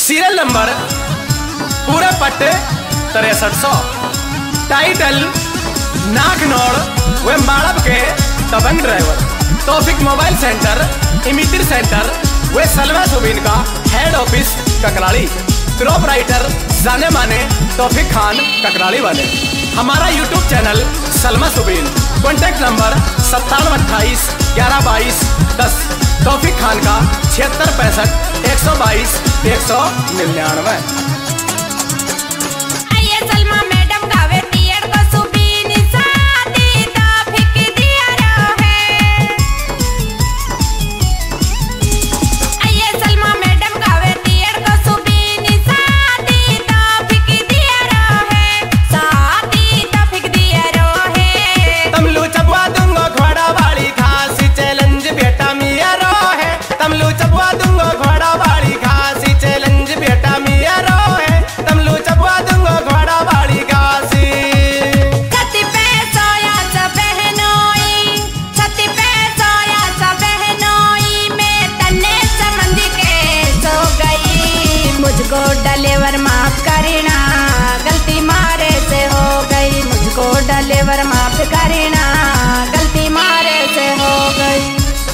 Serial number पूरे पट्टे 6300। Title नागनौड़ वे माड़ब के दबंग ड्राइवर। तौफिक मोबाइल सेंटर इमितिर सेंटर वे सलमा सुबीन का हेड ऑफिस ककराली। क्रॉप राइटर जाने माने तौफिक खान ककराली वाले। हमारा YouTube channel Salma Subeen. Contact number 9728 1122 10। Taufiq Khan का 7665 122 199। मुझको डलेवर माफ करना, गलती मारे से हो गई। मुझको डलेवर माफ करना, गलती मारे से हो गई।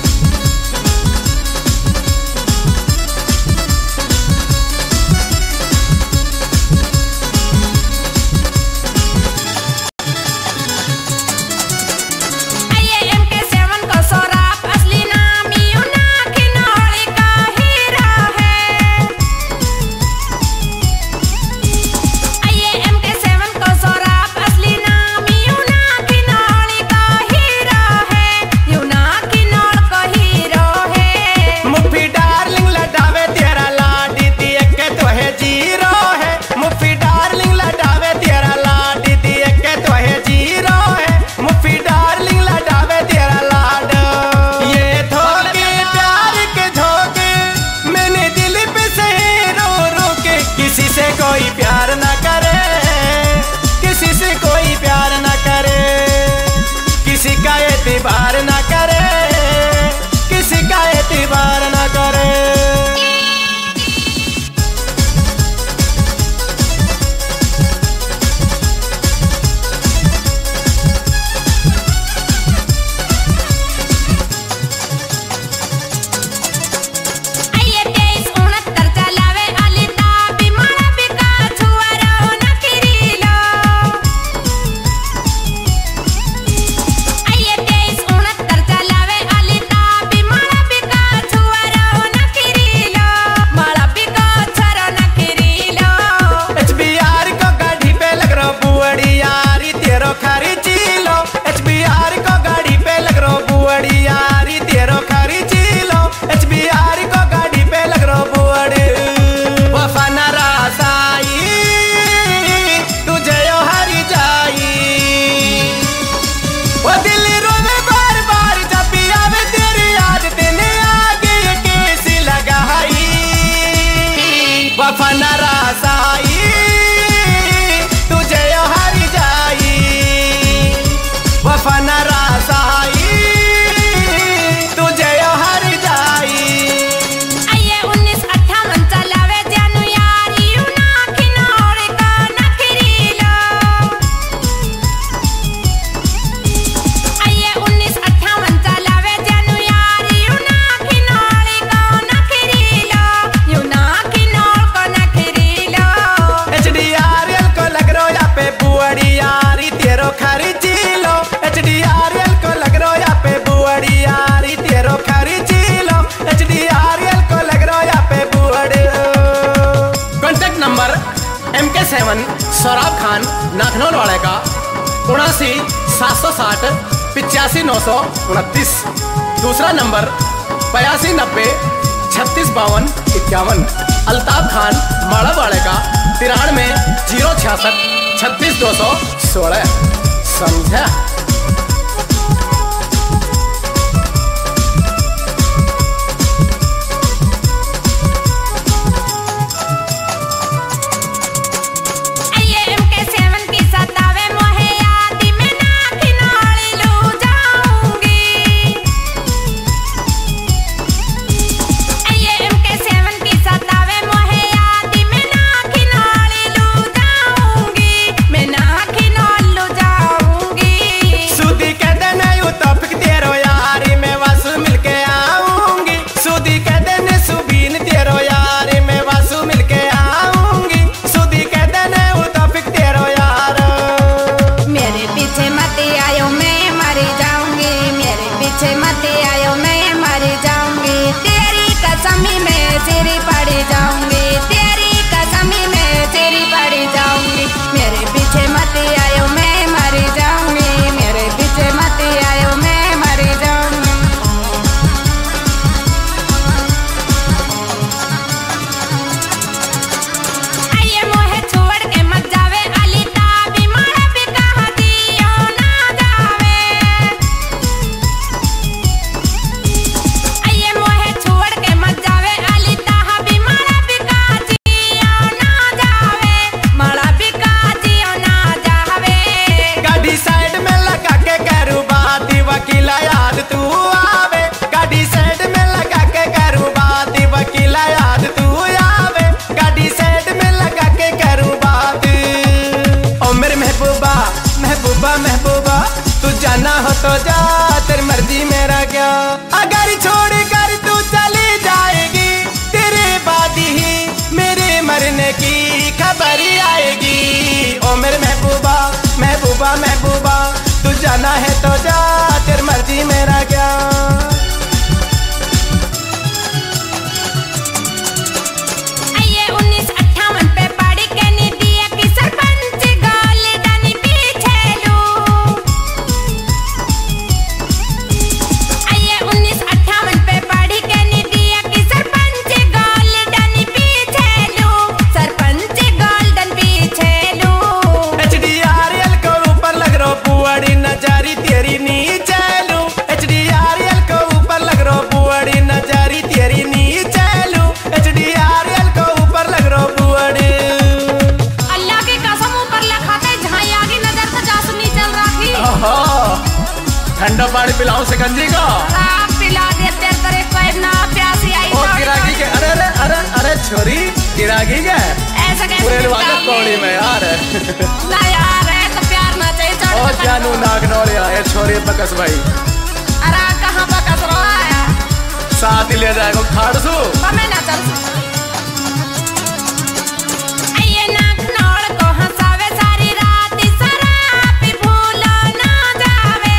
एतबार ना करे, किसी का एतबार ना करे। सौराब खान नाखनौल वाले का 79 760 85 929। दूसरा नंबर 82 90 36 52 51। अल्ताफ खान माड़ा वाले का 93 066 36 216। समझा। MK7 की सतावे मोहे याद तो जा, तेरी मर्जी मेरा क्या। अगर छोड़ कर तू चली जाएगी, तेरे बाद ही मेरे मरने की खबर आएगी। ओ मेरे महबूबा महबूबा महबूबा, तू जाना है तो जा, तेरी मर्जी मेरा क्या। ठंडा पानी पिलाऊं शिकंजी को? पिला दे, तेरे तरह कोई ना प्यासी आई। ओ गिरागी के, अरे अरे अरे अरे छोरी गिरागी के ऐसा कैसे पूरे वाला कौड़ी में यार। ना यार है तो प्यार ना चाहिए। ओ जानू नाक नौड़िया ये छोरी बकस भाई। अरे कहाँ बकस रहा है? साथ ही ले जाएगा खाड़सू। मैं ना चल। ये नाक नौड़ को हंसावे सारी रात, शराब भूलो ना जावे।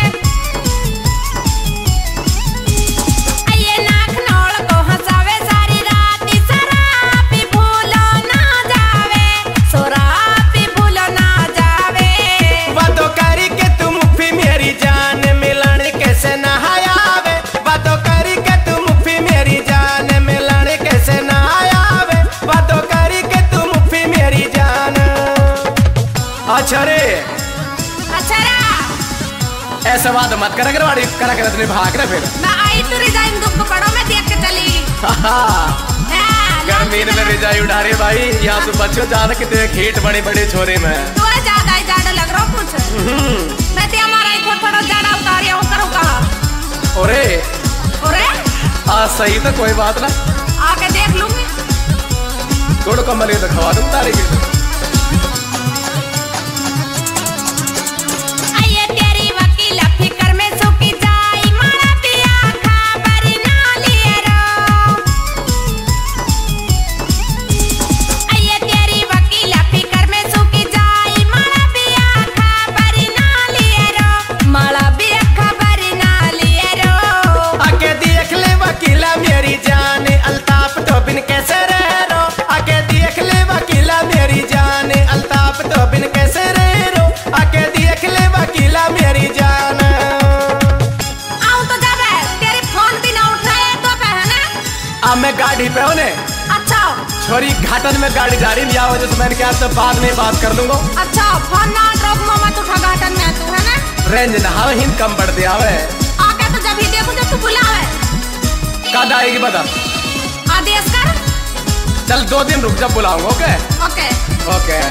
ये नाक नौड़ को हंसावे सारी रात, शराब भूलो ना जावे, शराब भूलो ना जावे। बातों करी के तुम फिर मेरी जान मिलन कैसे ना आवे। बातों करी के तुम फिर मेरी जान मिलन कैसे ना आवे। बातों करी के तुम फिर मेरी जान। अच्छा रे ऐसा बात मत करा कर, वाड़ी करा कर इतने भाग रहे फिर। मैं आई तो रिजाइन दुख पकड़ो, मैं देख के चली। गर्मी में रिजाई उड़ा रही भाई, यहाँ से बच्चों ज्यादा कितने हीट बड़ी बड़ी छोरे में। तो ज्यादा ही ज्यादा लग रहा कुछ। मैं ते हमारा ही थोड़ा ज्यादा उतार रहा हूँ, करूँ कहाँ? ओरे ओरे सही तो कोई बात ना, आके देख लूंगी। थोड़ा कमल तो खवा दूँ तारीख। मैं गाड़ी पे हूँ ने। अच्छा छोरी घाटन में गाड़ी जा रही है, वजह से मैंने क्या तो बाद में बात कर लूंगा। अच्छा फोन ना ड्रॉप मत उठा, घाटन में तू है ना। रेंज ना हवा हिंद कम बढ़ दिया है। आके तो जब ही देखूं जब तू बुलावे। कब आएगी बता? आदेश कर। चल 2 दिन रुक, जब बुलाऊंगा। Okay okay okay.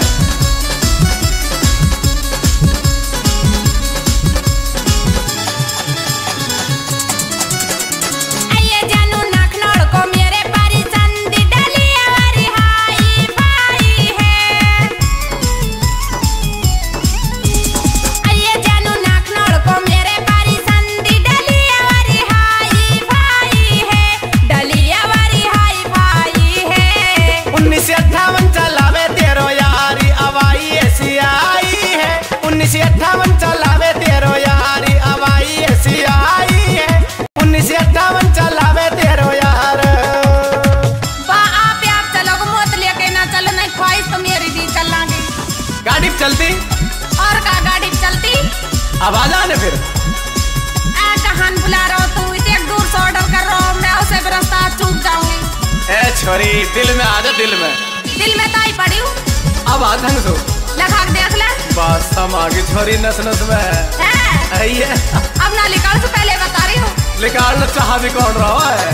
गाड़ी चलती और का गाड़ी चलती। अब आ जाने फिर। कहां बुला रहा हो तू? इतने दूर से ऑर्डर कर रहा हूँ मैं, उसे भी रास्ता चूक जाऊंगी। ए छोरी दिल में आ जा, दिल में। दिल में तो ही पड़ी हूँ। अब आ ढंग से लगा देख ले। बस हम आगे छोरी नस नस में है। अब ना निकाल, तो पहले बता रही हूँ। निकालना चाह भी कौन रहा है।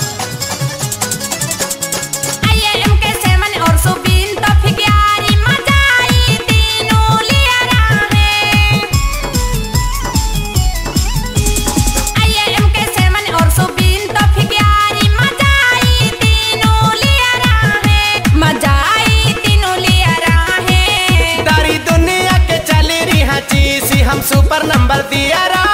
और सुबीन तो फिक्यारी मचाई तीनों लिया राहे। IAM और सुबीन तो फिक्यारी मचाई तीनों लिया राहे, मचाई तीनों लिया राहे। तारी दुनिया के चली रही चीज हम सुपर नंबर दिया रहा।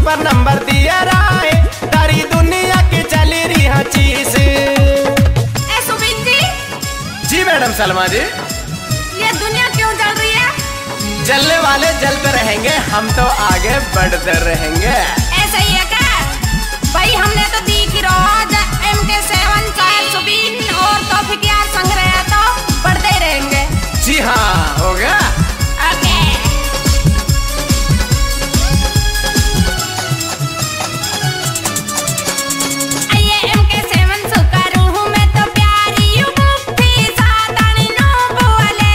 ऊपर नंबर दिया रहे, तारी दुनिया की चली रही है चीज। सुबिन जी। जी मैडम सलमा जी। ये दुनिया क्यों जल रही है? जलने वाले जलते रहेंगे, हम तो आगे बढ़ते रहेंगे। ऐसा ही है क्या भाई? हमने तो देख ही रोज MK7 चाहे सुबिन और तौफीक यार संग रहे तो बढ़ते ही रहेंगे। जी हाँ, हो गया। ओके। आइए MK7 सुकरू हूँ मैं तो प्यारी यू मुफ्ती सातानी नो बोले।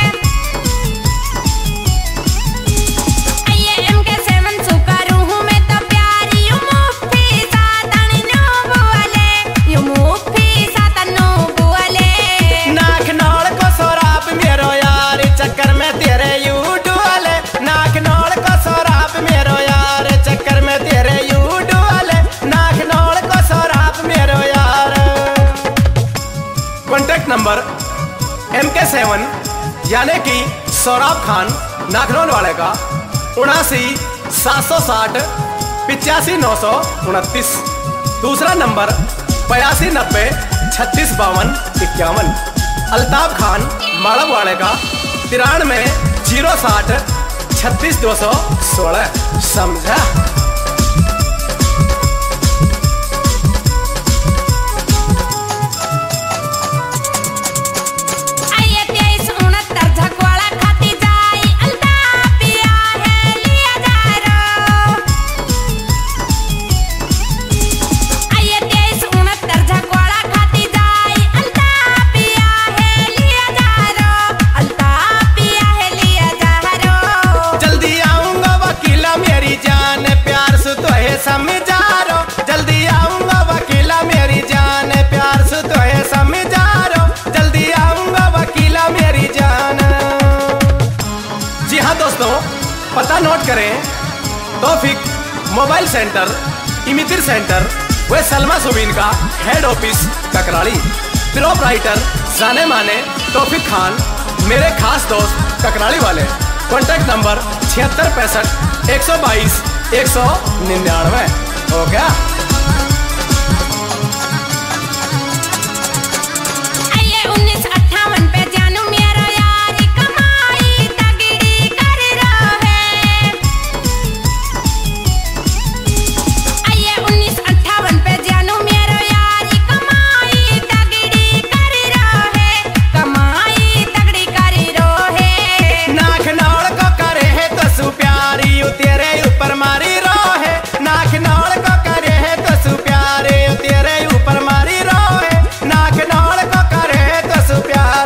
आइए MK7 सुकरू हूँ मैं तो प्यारी यू मुफ्ती सातानी नो बोले, यू मुफ्ती सातानो बोले। नाक नौड़ को सोराप मेरो यार, चक्कर में तेरे यू डुअले। नाक नौड़ को सोराप मेरो यार, चक्कर में तेरे यू डुअले। नाक नौड़ को सोराप मेरो यार। कॉन्टैक्ट नंबर MK7 यानी कि सौराब खान नाखनौल वाले का 79 760 85 929। दूसरा नंबर 82 90 36 52 51। अल्ताफ खान माड़ब वाले का 93 060 36 216। समझा? आइए 23 69 झकवाड़ा खाती जाई अल्ताफ पिया है लिया जा रो। आइए 23 69 झकवाड़ा खाती जाई अल्ताफ पिया है लिया जा रो, अल्ताफ पिया है लिया जा रो। जल्दी आऊंगा वकीला मेरी जान, प्यार से तो है समझा रो। जल्दी आऊंगा वकीला मेरी जान, प्यार से तो है समझा रो। जल्दी आऊंगा वकीला मेरी जान। जी हाँ दोस्तों, पता नोट करें। तौफीक मोबाइल सेंटर, इमितिर सेंटर, वे सलमा सुबीन का हेड ऑफिस ककराली। प्रोपराइटर जाने माने तौफीक खान, मेरे खास दोस्त ककराली वाले। Contact number 76 65 122 199। हो गया? आइए 1958 पे जानू मेरा यार कमाई तगड़ी कर रहे। आइए 1958 पे जानू मेरा यार कमाई तगड़ी कर रहे, कमाई तगड़ी कर रहे। नाक नौड़ को करे है तो सु प्यारी यू तेरे ऊपर मारी रो है। नाक नौड़ को करे है तो सु प्यारे यू तेरे ऊपर मारी रो है। नाक नौड़ को करे है तो सु प्यार।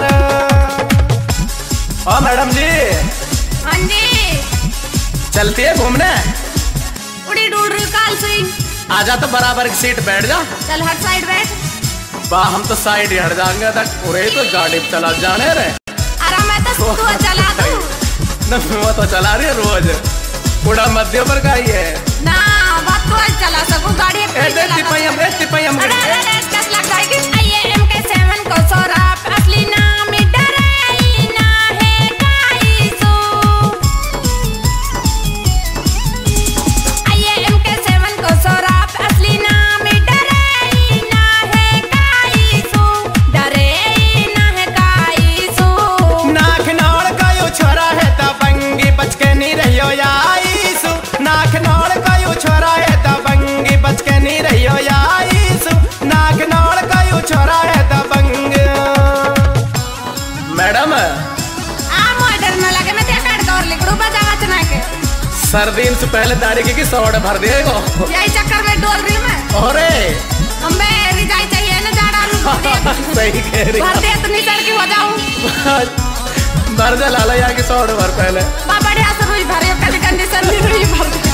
हाँ मैडम जी, हाँ जी। चलती है घूमने? उड़ी डूड रही काल सिंह। आजा तो बराबर की सीट बैठ जा। चल हर साइड बैठ। वाह, हम तो साइड ही हट जाएंगे तक पूरे ही तो गाड़ी पे चला जाने रे। अरे मैं तो तू चला दूं न वो तो चला रही है रोज, पूरा मध्य पर का ही है। ना, बात तो चला सकूं गाड़ी ए दे तिपाई हम अरे 10 लाख जाएगी। आइए MK7 को सौराब असली नाम डराई ना है काईसो। आइए MK7 को सौराब असली नाम डराई ना है काईसो, डराई ना है काईसो। नाक नौड़ का यू छोरा है दबंगी, बच के नहीं रहियो या आईसु। नाक नौड़ का यू छोरा है दबंगी, बच के नहीं रहियो या आईसु। नाक नौड़ का यू छोरा है दबंग। मैडम आ मॉडल में लगे मैं ते काट कर लिखड़ू बजा बचना के। सर्दी से पहले दाढ़ी की सौड़ भर दिएगो। यही चक्कर में डोल रही मैं। अरे हमें रिजाई चाहिए ना जाड़ा लू सही कह रही भर दे इतनी सड़की हो जाऊं। भर जा लाला यहाँ की सौड़ भर पहले। बढ़िया से रुई भरे कल कंडीशन नहीं रुई भर दे।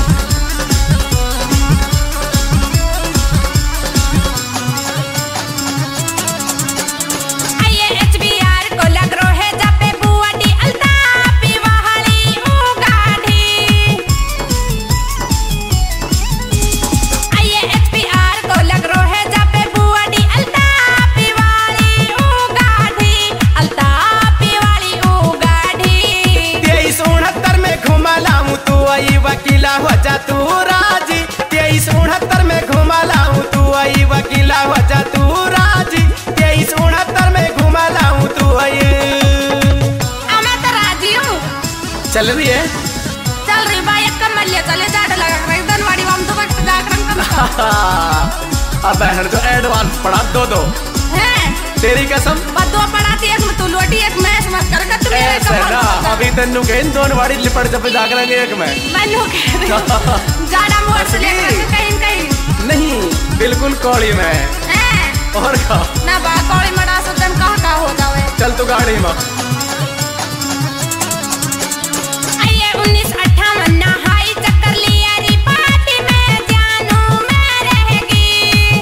आइए HBR को लग रो है जपे बुआडी अल्तापी वहाली उगाड़ी। आइए HBR को लग रो है जपे बुआडी अल्तापी वाली उगाड़ी, अल्तापी वाली उगाड़ी। 2369 में घुमा लाऊं तू आई वकीला हो वजा तू राजी 2369 में घुमा लाऊं तू ये। मैं तो राजी हूँ। चल रही है? चल रही भाई, एक कम मल्ले चले जाट लगा कर धनवाड़ी वाम तो वक्त जागरण कम। अब बहन जो एडवांस पड़ा दो हैं तेरी कसम। बदवा पड़ाती एक में तू लोटी एक मैं समझ कर तू मेरे ऐसे ना अभी तन्नू के इन दोनों वाड़ी लिपट जब जागरण एक में मैनू कह रही जाड़ा मोड़ से लेकर कहीं नहीं बिल्कुल कौड़ी में हैं और का ना बा कौड़ी मड़ा से तुम कहाँ हो जावे। चल तू गाड़ी में आइए 1958 ना हाई चक्कर लिया री पार्टी में जानू मैं रहेगी।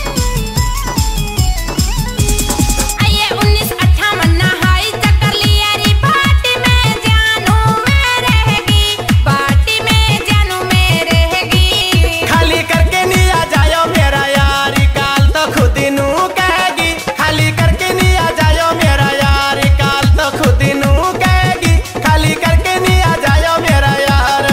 आइए 1958 ना हाई चक्कर लिया री पार्टी में जानू मैं रहेगी। पार्टी में जानू मैं रहेगी। खाली करके नहीं आ जायो मेरा यार काल तो खुद ही नू कहेगी। खाली करके नहीं आ जायो मेरा यार काल तो खुद ही नू कहेगी। खाली करके नहीं आ जायो मेरा यार।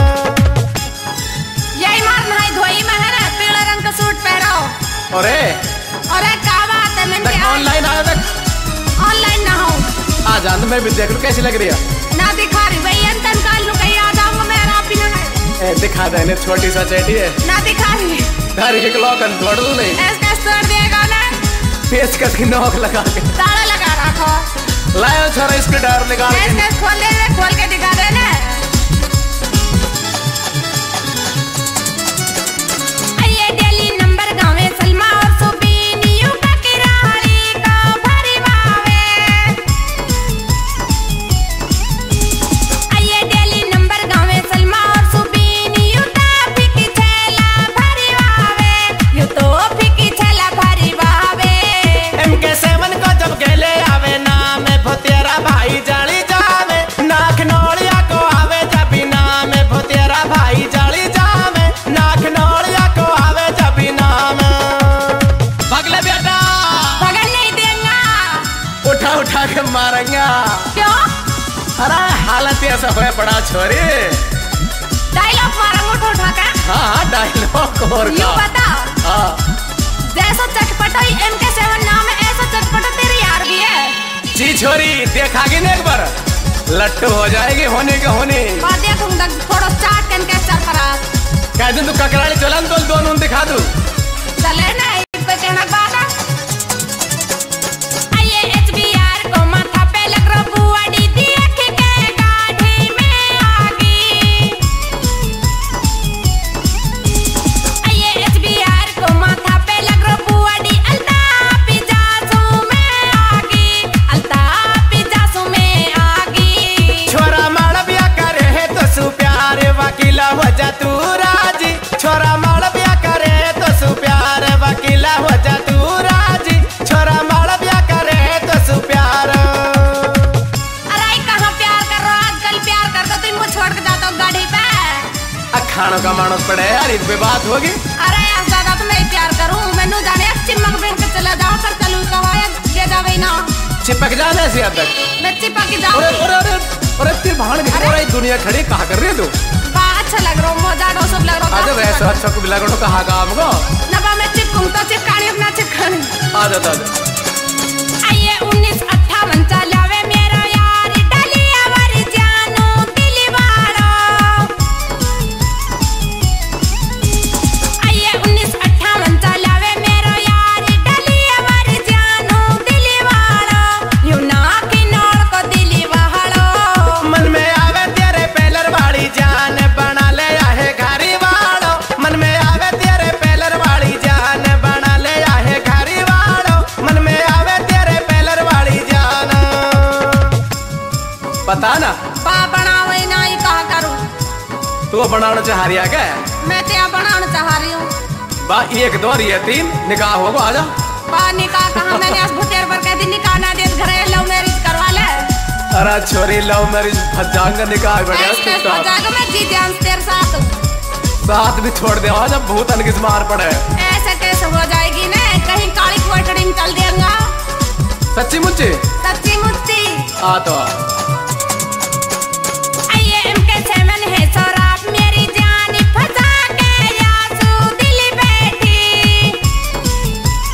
यही मार नहाई धोई में है ना पीले रंग का सूट पहनो। अरे क्या बात है मैंने ऑनलाइन आया तक ऑनलाइन ना हो आ जान तो मैं भी देख लूं कैसी लग रही है। ना दिखा रही भैया अंतन काल लू कहीं आ जाऊंगा मैं आप ही ना दिखा दे इन्हें छोटी सा चेटी है ना दिखा रही घर के क्लॉक तोड़ दो नहीं ऐसे तोड़ देगा ना पेच की नोक लगा के ताला लगा रखो। लायो छोरा इसके डर निकाल के ऐसे खोल के दिखा दे ना। आइए डेली नंबर गावे सलमा और सुबीन यू का किराड़ी का भरी बावे। आइए डेली नंबर गावे सलमा और सुबीन यू ता फिकी छेला भरी बावे। यू तो फिकी छेला भरी बावे। MK7 को जब गेले आवे नाम भोतेरा भाई जाली जावे। नाक नौलिया को आवे जब नाम भोतेरा भाई जाली जावे। नाक नौलिया को आवे जब नाम पगले बेटा पकड़ नहीं देंगा। उठा उठा के मारेंगे। क्यों अरे हालत ऐसा हुआ पड़ा छोरी। डायलॉग मारा उठा के। हाँ डायलॉग और यू का बता हाँ जैसा चटपटा ही MK7 नाम है ऐसा चटपटा तेरी यार भी है। जी छोरी देखागी ना एक बार लट्टू हो जाएगी होने के होने। और देखूंगा थोड़ा चाट के इनके सर पर आ। कह दूं तू ककराली चलन तो दोनों दिखा दूं। चले ना कोई कहना बात है। आइए HBR को माथा पे लग रो बुआड़ी देख के गाड़ी में आगी। आइए HBR को माथा पे लग रो बुआड़ी अल्ताफ जासू में आगी। अल्ताफ जासू में आगी। छोरा मालविया करे है तो सु प्यार वकीला हो जा तू राजी। छोरा मालविया करे तो सु प्यार वकीला हो जा तू राजी। छोरा मालविया करे तो सु प्यार। अरे कहाँ प्यार कर रहा आजकल प्यार कर दो तुम मुझे छोड़ के जाता हो गाड़ी पे। अखाणों का मानस पड़े यार इन पे बात होगी। अरे यार ज्यादा तो मैं ही प्यार करूँ मैनू जाने चिमक बहन के चला जाओ पर चलू कवाया ये जावे ना चिपक जाने से अब तक। मैं चिपक अरे जाऊँ। अरे अरे अरे तेरी भाण की पूरी दुनिया खड़ी कहाँ कर रही है तू। अच्छा लग रहा हूँ मजा डो सब लग रहा आज वैसे अच्छा को बिला करो कहाँ काम को। नबा मैं चिपकूँ तो चिपकानी अपना चिपकानी। आजा आजा आइए 1958 चलावे मेरा यार डली हमारी जानू दिली वारो। आइए 1958 चलावे मेरा यार डली हमारी जानू दिली वारो। यू ना की नौड़ को दिली वालो। मन में आवे तेरे पेलर वाली जान बना ले आहे घरी वालो। मन में आवे तेरे पेलर वाली जान बना ले आहे घरी वालो। मन में आवे तेरे पेलर वाली जान। पता ना बा बनावे ना ही कहा करूँ। तू बनाना चाह रही है क्या। मैं क्या बनाना चाह रही हूँ। बा एक दो ये तीन निकाह होगा आजा। बा निकाह कहाँ मैंने आज भुतेर पर कह दी निकाह ना दे घरे लव मैरिज करवा ले। अरे छोरी लव मैरिज भजांगा निकाह बढ़िया ऐसे हो जाएगा मैं जी जान तेरे साथ भी छोड़ दे आजा बहुत अनगिस मार पड़े। ऐसे कैसे हो जाएगी ना कहीं काली कोठड़ी में चल देगा। सच्ची मुच्ची सच्ची मुच्ची आ तो आ। आइए MK7 है सौराब मेरी जान फंसा के यासू दिल बैठी।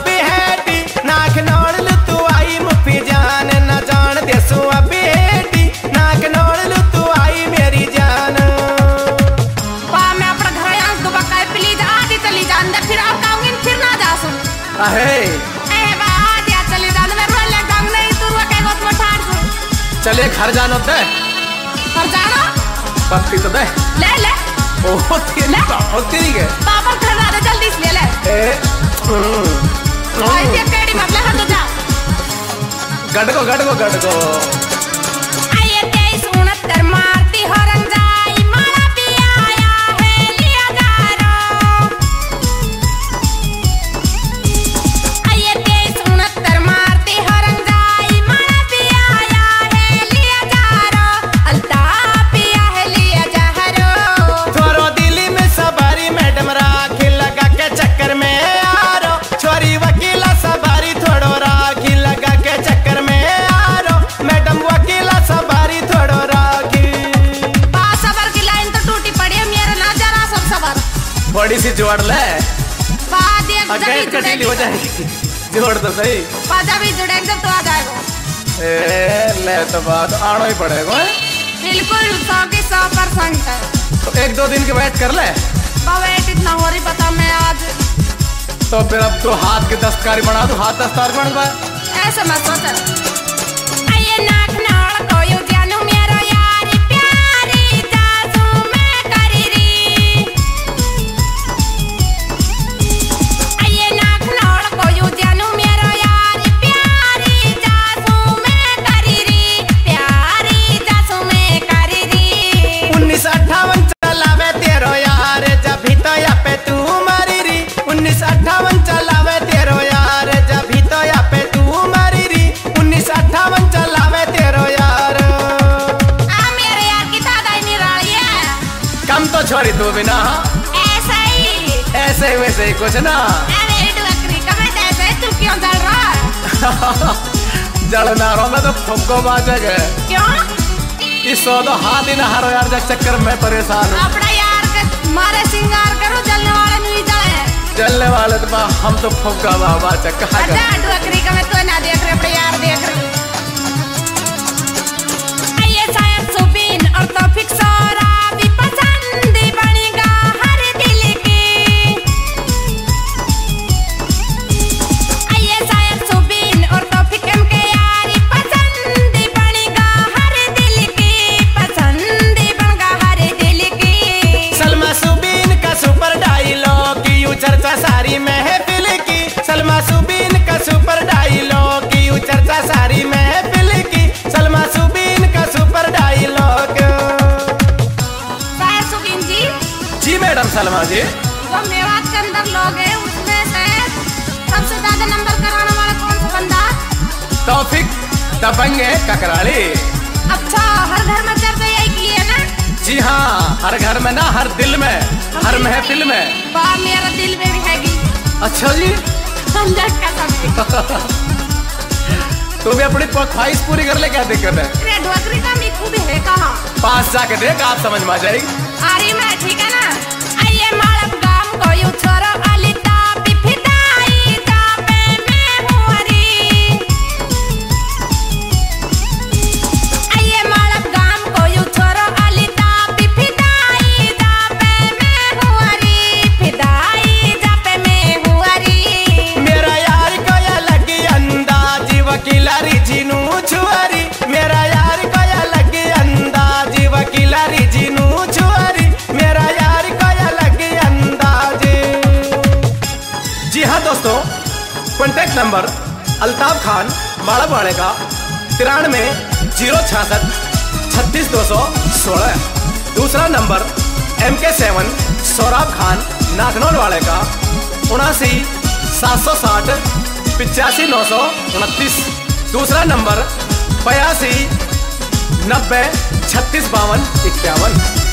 अभी हेटी नाक नोड़ लू तू आई मुफी जान न जान देसू अभी हेटी नाक नोड़ लू तू आई मेरी जान। पा मैं अपना घर यहाँ दुबा का प्लीज आधी चली जा अंदर फिर आप आऊंगी फिर ना जा सुन। अहे ए बा आधी चली जा मैं रोल ले जाऊंग नहीं तू रो के गोत में ठाड़ सुन। चलिए घर जानो दे घर जाना पत्ती तो दे ले ले ओह तेरी के पापा घर जा जल्दी से ले ले ओए ये केड़ी मतलब हट जा गड़को आये 2369 मारती हरन जाई मारा भी आया है लिया जारो। आये 2369 मारती हरन जाई मारा भी आया है लिया जारो अल्ताफ पिया है लिया जारो। थोरो दिल्ली में सवारी मैडम राखी लगा के चक्कर में आ रो छोरी वकीला सवारी थोड़ो राखी लगा के चक्कर में आ रो मैडम वकीला सवारी थोड़ो राखी। पास सबर की लाइन तो टूटी पड़ी है मेरा ना जरा सब सबर बड़ी सी जोड़ ले बाद एक अगर जब कटीली हो जाएगी जोड़ तो सही पाजा भी जुड़े जब तो आ जाएगा। ए ले तो बात आना ही पड़ेगा बिल्कुल 100% है। तो 1-2 दिन के वेट कर ले वेट इतना हो रही पता मैं आज तो फिर अब तो हाथ के दस्तकारी बना दो हाथ दस्तकार बन गया ऐसे मत सोच। आये नाक नाल कोयो जानू मेरो यारी प्यारी जासू मैं करी री। आये नाक नाल कोयो जानू मेरो यारी प्यारी जासू मैं करी री प्यारी जासू मैं करी री। 1958 चलावे तेरो यार जब भी तो या पे तू मरी री 1958 चलावे तेरो यार जब भी तो या पे तू मरी री 1958 चलावे तेरो यार। आ मेरे यार की दादा ही निराली है कम तो छोड़ी तू बिना ऐसे ही वैसे ही कुछ ना अरे डुअकरी कब ऐसे तू क्यों जल रहा है? जलना रो मैं तो फुक्को बाजेगा क्यों? इस सो तो हाथ ही ना हारो यार जब चक्कर में परेशान हूँ अपना यार के मारे सिंगार करो जलने वाले नहीं जले चलने वाले तो हम तो फुक्का बाबा चक्का अच्छा डुअकरी का मैं तो ना देख रहे अपने यार देख रही। ये शायद सुबीन और तौफीक सोरा भी पसंद बनेगा हर दिल की। ये शायद सुबीन और तौफीक के यारी पसंद बनेगा हर दिल की पसंद बनेगा हर दिल की। सलमा सुबीन का सुपर डायलॉग यू चर्चा सारी महफिल की सलमा सुबीन का सुपर डायलॉग यू चर्चा सारी महफिल की सलमा सुबीन का सुपर डायलॉग। शायद सुबीन जी मैडम सलमा जी जो मेवात के अंदर लोग हैं उसमें से सबसे ज्यादा नंबर कराने वाला कौन सा बंदा? तौफीक दबंगे ककराली। अच्छा हर घर में चर्चा यही की है ना? जी हाँ हर घर में ना हर दिल में हर महफिल में वाह मेरा दिल में भी हैगी। अच्छा जी अंदर का सब तू भी अपनी ख्वाहिश पूरी कर ले क्या दिक्कत है? अरे डुअकरी का मी खूब है कहाँ? पास जाके देख आप समझ में आ जाएगी। अरे मैं ठीक है ना। आइए मालप गाम को यू छोरो अलिता पिफिदाई जापे मैं हुआरी। आइए मालप गाम को यू छोरो अलिता पिफिदाई जापे मैं हुआरी फिदाई जापे मैं हुआरी। मेरा यार को या लगी अंदाजी वकीलारी जीनू छुआरी मेरा यार को या लगी अंदाजी वकीलारी जीनू छुआरी मेरा यार को या लगी अंदाजी। जी हाँ दोस्तों कॉन्टेक्ट नंबर अल्ताफ खान माड़ा वाले का 93 066 36 216। दूसरा नंबर MK7 सौरभ खान नागनौल वाले का 79 760 85 929। दूसरा नंबर 82 90 36 52 51।